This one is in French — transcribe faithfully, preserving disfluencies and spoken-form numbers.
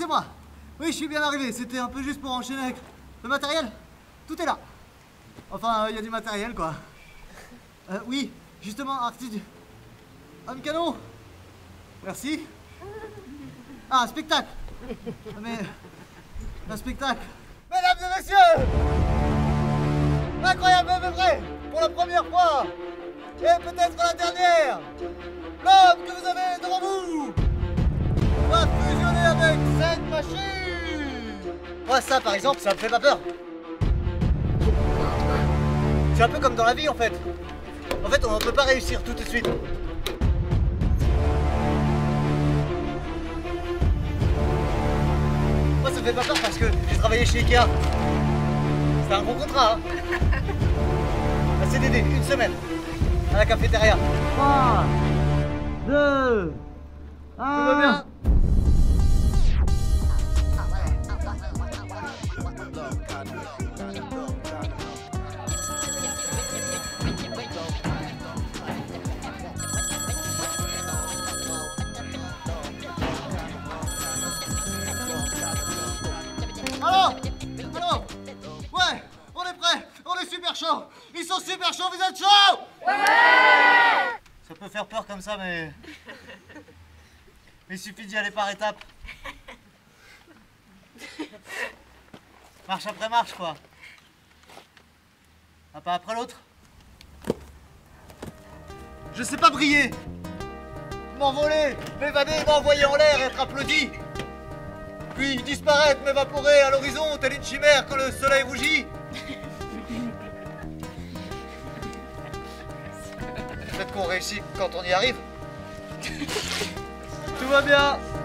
moi. Oui, je suis bien arrivé. C'était un peu juste pour enchaîner avec le matériel. Tout est là. Enfin, il euh, y a du matériel, quoi. Euh, oui, justement, Arctide. Un canon. Merci. Ah, un spectacle. Mais... un spectacle. Mesdames et messieurs, incroyable mais vrai, pour la première fois, et peut-être la dernière, l'homme que vous avez devant vous va fusionner avec cette machine. Moi, ça, par exemple, ça me fait pas peur. C'est un peu comme dans la vie, en fait. En fait, on ne peut pas réussir tout de suite. Moi, ça me fait pas peur parce que j'ai travaillé chez Ikea. C'était un gros contrat, hein. Un C D D, une semaine, à la cafétéria. trois, deux, un... Tout va bien? Allô? Allô? Ouais, on est prêt, on est super chaud. Ils sont super chauds, vous êtes chauds? Ouais! Ça peut faire peur comme ça, mais... mais il suffit d'y aller par étapes. Marche après marche, quoi. Un pas après l'autre. Je sais pas briller. M'envoler, m'évader, m'envoyer en l'air, être applaudi. Puis disparaître, m'évaporer à l'horizon, telle une chimère quand le soleil rougit. Peut-être qu'on réussit quand on y arrive. Tout va bien.